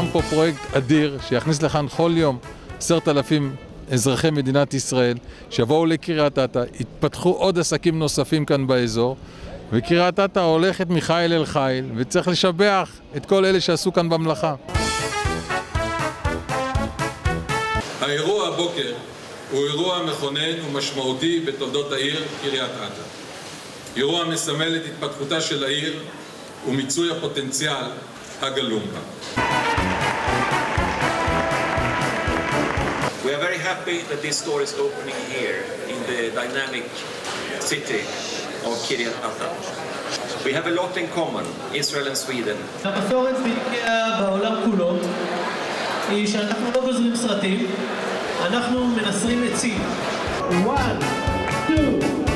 פה פרויקט אדיר שיכניס לכאן כל יום 10,000 אזרחי מדינת ישראל שיבואו לקריית אתא, יתפתחו עוד עסקים נוספים כאן באזור, וקריית אתא הולכת מחיל אל חיל, וצריך לשבח את כל אלה שעשו כאן במלאכה. האירוע הבוקר הוא אירוע מכונן ומשמעותי בתולדות העיר קריית אתא. אירוע מסמל את התפתחותה של העיר ומיצוי הפוטנציאל הגלום בה. We are very happy that this store is opening here in the dynamic city of Kiryat Ata. We have a lot in common, Israel and Sweden. המסורת באיקאה בעולם כולו היא שאנחנו לא גוזרים סרטים, אנחנו מנסרים עצים. 1, 2